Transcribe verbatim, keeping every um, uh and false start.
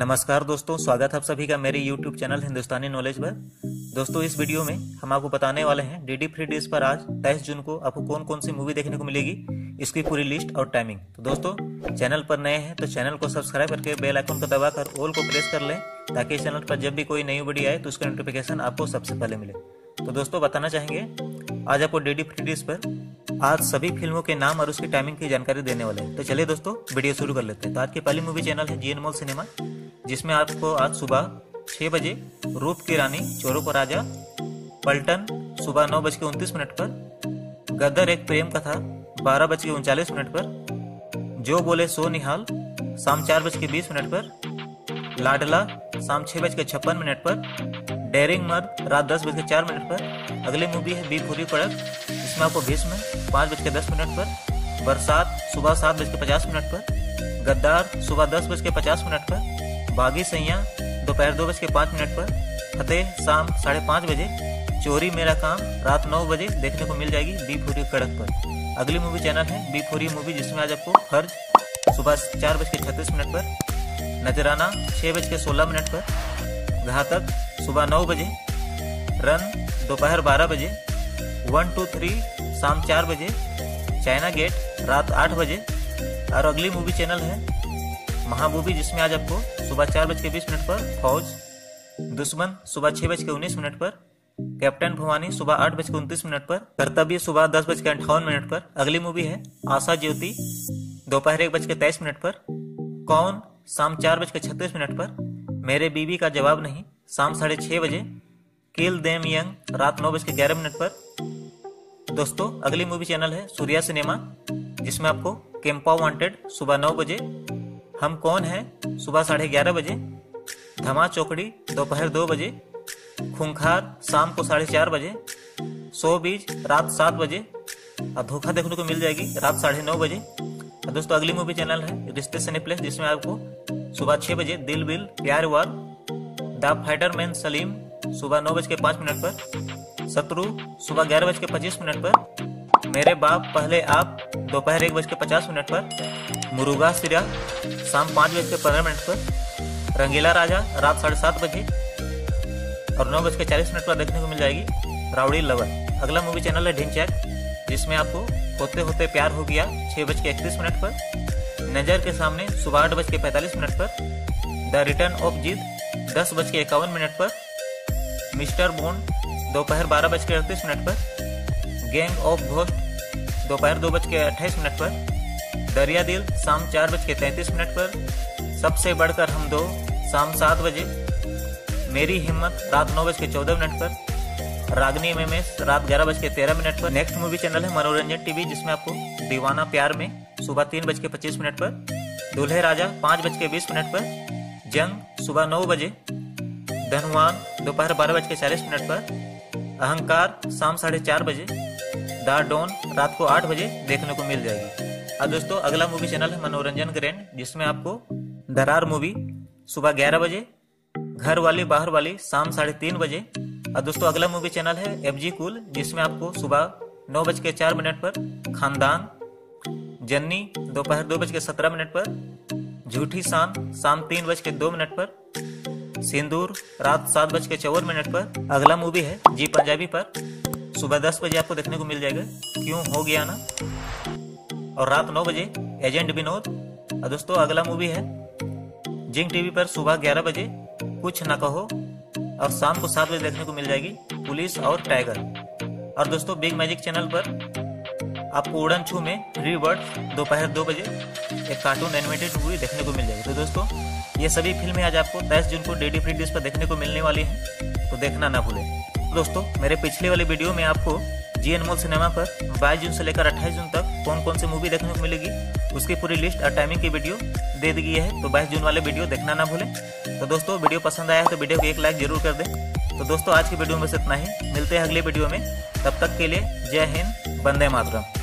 नमस्कार दोस्तों, स्वागत है आप सभी का मेरे यूट्यूब चैनल हिंदुस्तानी नॉलेज पर। दोस्तों इस वीडियो में हम आपको बताने वाले हैं डीडी फ्री डिश पर आज तेईस जून को आपको कौन कौन सी मूवी देखने को मिलेगी, इसकी पूरी लिस्ट और टाइमिंग। तो दोस्तों चैनल पर नए हैं तो चैनल को सब्सक्राइब करके बेल आइकन को दबाकर ऑल को प्रेस कर लें, ताकि चैनल पर जब भी कोई नई वीडियो आए तो उसका नोटिफिकेशन आपको सबसे पहले मिले। तो दोस्तों बताना चाहेंगे आज आपको डीडी फ्री डिश पर आज सभी फिल्मों के नाम और उसकी टाइमिंग की जानकारी देने वाले हैं। तो चलिए दोस्तों वीडियो शुरू कर लेते हैं। तो आज की पहली मूवी चैनल है जी एन मॉल सिनेमा, जिसमें आपको आज सुबह छह बजे रूप की रानी चोरों को राजा, पलटन सुबह नौ बज के उनतीस मिनट पर, गदर एक प्रेम कथा बारह बज के उनचालीस मिनट पर, जो बोले सो निहाल शाम चार बज के बीस मिनट पर, लाडला शाम छह बज के छप्पन मिनट पर, डेयरिंग मर्द रात दस बज के चार मिनट पर। अगली मूवी है बी पूरी कड़क, इसमें आपको भीष्म पाँच बज के दस मिनट पर, बरसात सुबह सात बज के पचास मिनट पर, गद्दार सुबह दस बज के पचास मिनट पर, बागी सैया दोपहर दो बज के पाँच मिनट पर, फतेह शाम साढ़े पाँच बजे, चोरी मेरा काम रात नौ बजे देखने को मिल जाएगी बी पूरी कड़क पर। अगली मूवी चैनल है बी पूरी मूवी, जिसमें आज आपको फर्ज सुबह चार बज के छत्तीस मिनट पर, नजराना छः बज के सोलह मिनट पर, घातक सुबह नौ बजे, रन दोपहर बारह बजे, वन टू थ्री शाम चार बजे, चाइना गेट रात आठ बजे। और अगली मूवी चैनल है महामूवी, जिसमें आज आपको सुबह चार बज के बीस मिनट पर फौज, दुश्मन सुबह छह बज के उन्नीस मिनट पर, कैप्टन भवानी सुबह आठ बज के उनतीस मिनट पर, कर्तव्य सुबह दस बज के अंठावन मिनट पर। अगली मूवी है आशा ज्योति दोपहर एक बज के तेईस मिनट पर, कौन शाम चार बज के छत्तीस मिनट पर, मेरे बीवी का जवाब नहीं शाम साढ़े छह बजे, किल देम यंग रात नौ बज के ग्यारह मिनट पर। दोस्तों अगली मूवी चैनल है सूर्या सिनेमा, जिसमें आपको केम्पा वांटेड सुबह नौ बजे, हम कौन है सुबह साढ़े ग्यारह बजे, धमा चौकड़ी दोपहर दो बजे, खूंखार शाम को साढ़े चार बजे, सौ बीज रात सात बजे, और धोखा देखने को मिल जाएगी रात साढ़े नौ बजे। और दोस्तों अगली मूवी चैनल है रिश्ते सिनेप्लेक्स, जिसमें आपको सुबह छह बजे दिल बिल प्यार वार, द फाइटर मैन सलीम सुबह नौ बज के पाँच मिनट पर, शत्रु सुबह ग्यारह बज के पच्चीस मिनट पर, मेरे बाप पहले आप दोपहर एक बज के पचास मिनट पर, मुरुगा सिरा शाम पाँच बज के पंद्रह मिनट पर, रंगीला राजा रात साढ़े सात बजे और नौ बज के चालीस मिनट पर देखने को मिल जाएगी राउडी लवर। अगला मूवी चैनल है ढिंचैक, जिसमें आपको होते होते प्यार हो गया छह बज के इकतीस मिनट पर, नजर के सामने सुबह आठ बज के पैंतालीस मिनट पर, द रिटर्न ऑफ जिद दस बज के इक्यावन मिनट पर, मिस्टर बॉन्ड दोपहर बारह बज के अड़तीस मिनट पर, गैंग ऑफ घोस्ट दोपहर दो बज के अट्ठाईस मिनट पर, दरिया दिल शाम चार बज के तैंतीस मिनट पर, सबसे बढ़कर हम दो शाम सात बजे, मेरी हिम्मत रात नौ बज के चौदह मिनट पर, रागनी एम एम एस रात ग्यारह बज के तेरह मिनट पर। नेक्स्ट मूवी चैनल है मनोरंजन टीवी, जिसमें आपको दीवाना प्यार में सुबह तीन बज के पच्चीस मिनट पर, दूल्हे राजा पाँच बज के बीस मिनट पर, जंग सुबह नौ बजे, धनवान दोपहर बारह बज के चालीस मिनट पर, अहंकार शाम साढ़े चार बजे, द डॉन रात को आठ बजे देखने को मिल जाएगी। अब दोस्तों अगला मूवी चैनल है मनोरंजन ग्रैंड, जिसमें आपको दरार मूवी सुबह ग्यारह बजे, घर वाली बाहर वाली शाम साढ़े तीन बजे। और दोस्तों अगला मूवी चैनल है एफ जी कूल, जिसमें आपको सुबह नौ बज के चार मिनट पर खानदान, जन्नी दोपहर दो बज के सत्रह मिनट पर, झूठी शान शाम तीन बज के दो मिनट पर, सिंदूर रात सात बज के चौवन मिनट पर। अगला मूवी है जी पंजाबी पर, सुबह दस बजे आपको देखने को मिल जाएगा क्यों हो गया ना, और रात नौ बजे एजेंट विनोद। और दोस्तों अगला मूवी है जिंग टीवी पर सुबह ग्यारह बजे कुछ न कहो, और शाम को सात बजे देखने को मिल जाएगी पुलिस और टाइगर। और दोस्तों बिग मैजिक चैनल पर आपको उड़न छू में थ्री बर्ड्स दोपहर दो बजे एक कार्टून एनिमेटेड मूवी देखने को मिल जाएगी। तो दोस्तों ये सभी फिल्में आज आपको तेईस जून को डीडी फ्री डिश पर देखने को मिलने वाली हैं, तो देखना ना भूलें। दोस्तों मेरे पिछले वाले वीडियो में आपको जी एन मॉल सिनेमा पर बाईस जून से लेकर अट्ठाईस जून तक कौन कौन सी मूवी देखने को मिलेगी, उसकी पूरी लिस्ट और टाइमिंग की वीडियो दे दी गई है, तो बाईस जून वाले वीडियो देखना ना भूलें। तो दोस्तों वीडियो पसंद आया है तो वीडियो को एक लाइक जरूर कर दें। तो दोस्तों आज की वीडियो में बस इतना ही, मिलते हैं अगले वीडियो में, तब तक के लिए जय हिंद, वंदे मातरम।